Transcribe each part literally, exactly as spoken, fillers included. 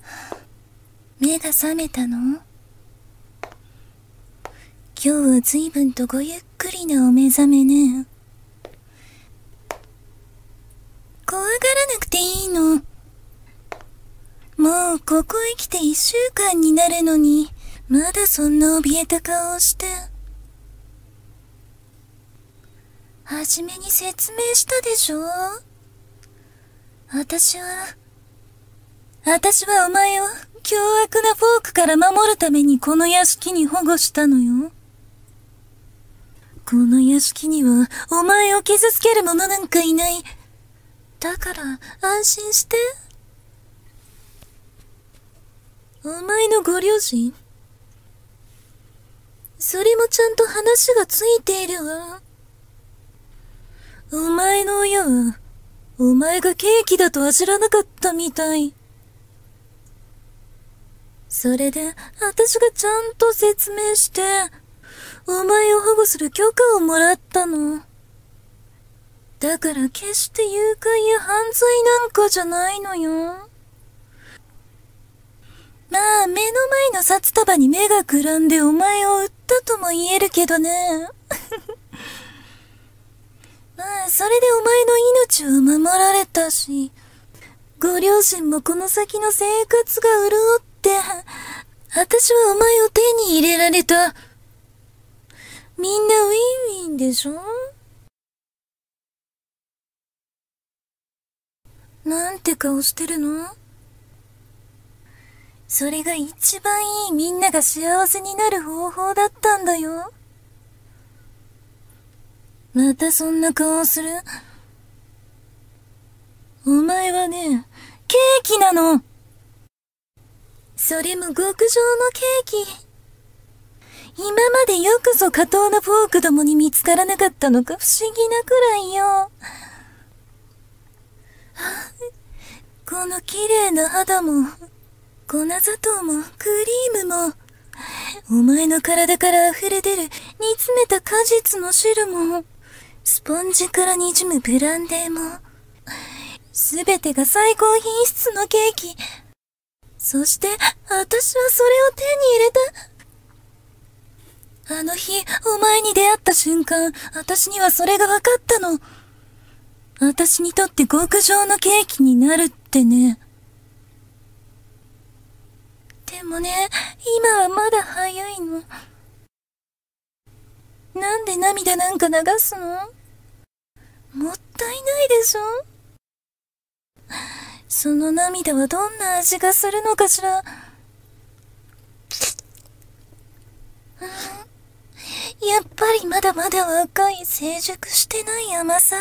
目が覚めたの？今日は随分とごゆっくりなお目覚めね。怖がらなくていいの。もうここへ来て一週間になるのに、まだそんな怯えた顔をして。はじめに説明したでしょ？私は、私はお前を凶悪なフォークから守るためにこの屋敷に保護したのよ。この屋敷にはお前を傷つける者なんかいない。だから安心して。お前のご両親、それもちゃんと話がついているわ。お前の親は、お前がケーキだとは知らなかったみたい。それで、私がちゃんと説明して、お前を保護する許可をもらったの。だから決して誘拐や犯罪なんかじゃないのよ。まあ、目の前の札束に目がくらんでお前を撃ったとも言えるけどね。まあ、それでお前の命を守られたし、ご両親もこの先の生活が潤って、私はお前を手に入れられた。みんなウィンウィンでしょ？なんて顔してるの？それが一番いいみんなが幸せになる方法だったんだよ。またそんな顔をする？お前はね、ケーキなの。それも極上のケーキ。今までよくぞ下等なフォークどもに見つからなかったのか不思議なくらいよ。この綺麗な肌も、粉砂糖もクリームも、お前の体から溢れ出る煮詰めた果実の汁も、スポンジから滲むブランデーも、すべてが最高品質のケーキ。そして、私はそれを手に入れた。あの日、お前に出会った瞬間、私にはそれが分かったの。私にとって極上のケーキになるってね。でもね、今はまだ早いの。なんで涙なんか流すの？もったいないでしょ？その涙はどんな味がするのかしら。やっぱりまだまだ若い、成熟してない甘さ。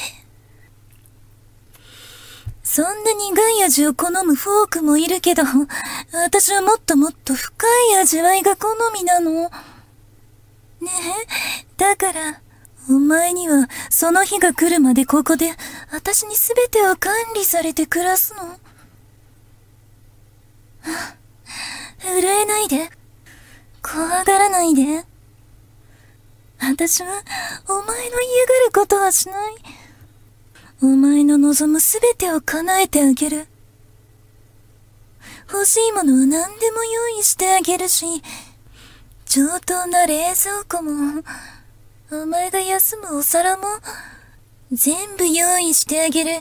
そんな苦い味を好むフォークもいるけど、私はもっともっと深い味わいが好みなの。ねえ、だから、お前にはその日が来るまでここで、私に全てを管理されて暮らすの。震えないで。怖がらないで。私は、お前の嫌がることはしない。お前の望むすべてを叶えてあげる。欲しいものは何でも用意してあげるし、上等な冷蔵庫も、お前が休むお皿も、全部用意してあげる。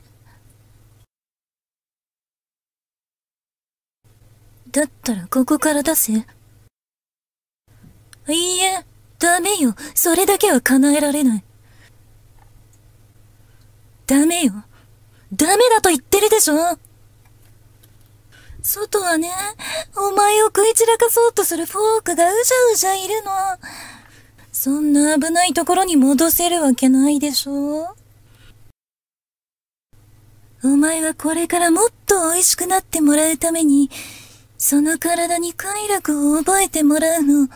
だったらここから出せ。いいえ、ダメよ。それだけは叶えられない。ダメよ。ダメだと言ってるでしょ。外はね、お前を食い散らかそうとするフォークがうじゃうじゃいるの。そんな危ないところに戻せるわけないでしょ。お前はこれからもっと美味しくなってもらうために、その体に快楽を覚えてもらうの。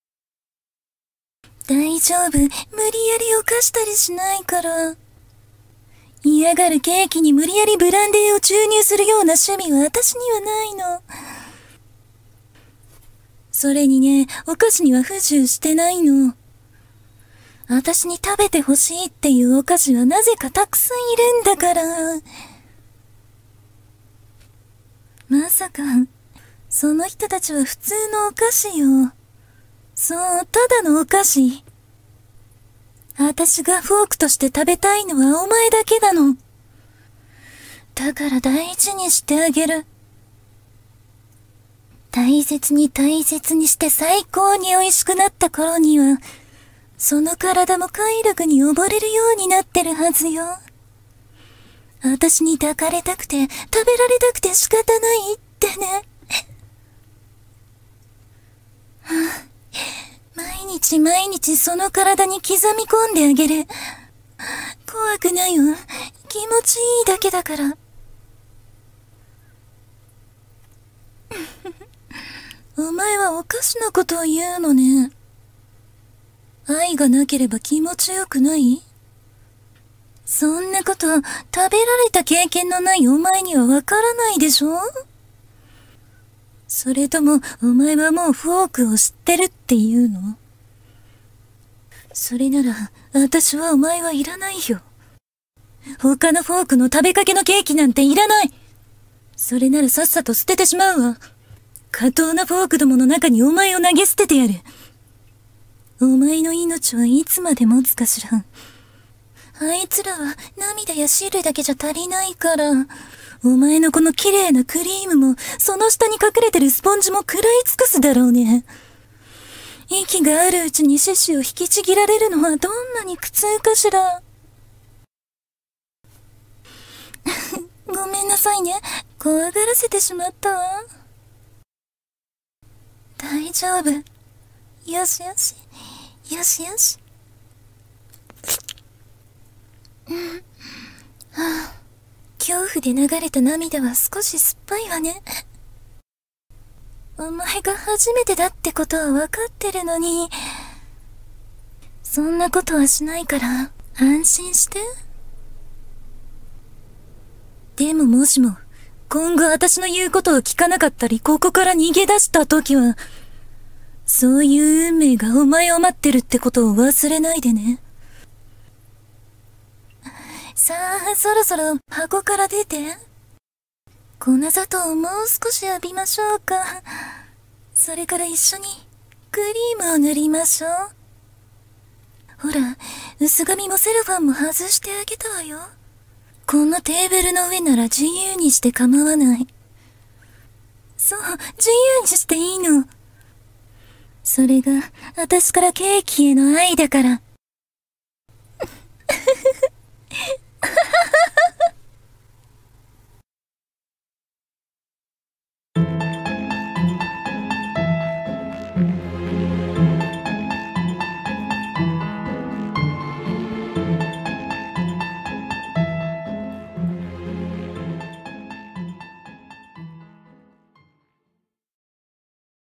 大丈夫。無理やり犯したりしないから。嫌がるケーキに無理やりブランデーを注入するような趣味は私にはないの。それにね、お菓子には不自由してないの。私に食べてほしいっていうお菓子はなぜかたくさんいるんだから。まさか、 その人たちは普通のお菓子よ。そう、ただのお菓子。私がフォークとして食べたいのはお前だけなの。だから大事にしてあげる。大切に大切にして最高に美味しくなった頃には、その体も快楽に溺れるようになってるはずよ。私に抱かれたくて、食べられたくて仕方ないってね。毎日毎日その体に刻み込んであげる。怖くないわ。気持ちいいだけだから。お前はおかしなことを言うのね。愛がなければ気持ちよくない？そんなこと食べられた経験のないお前にはわからないでしょ？それともお前はもうフォークを知ってるっていうの？それなら私はお前はいらないよ。他のフォークの食べかけのケーキなんていらない。それならさっさと捨ててしまうわ。過当なフォークどもの中にお前を投げ捨ててやる。お前の命はいつまで持つかしらん。あいつらは涙や汁だけじゃ足りないから、お前のこの綺麗なクリームも、その下に隠れてるスポンジも食らい尽くすだろうね。息があるうちに獅子を引きちぎられるのはどんなに苦痛かしら。ごめんなさいね。怖がらせてしまったわ。大丈夫。よしよし。よしよし。うん。はあ、恐怖で流れた涙は少し酸っぱいわね。お前が初めてだってことは分かってるのに、そんなことはしないから安心して。でももしも今後私の言うことを聞かなかったりここから逃げ出した時は、そういう運命がお前を待ってるってことを忘れないでね。さあ、そろそろ箱から出て。粉砂糖をもう少し浴びましょうか。それから一緒にクリームを塗りましょう。ほら、薄紙もセロファンも外してあげたわよ。このテーブルの上なら自由にして構わない。そう、自由にしていいの。それが私からケーキへの愛だから。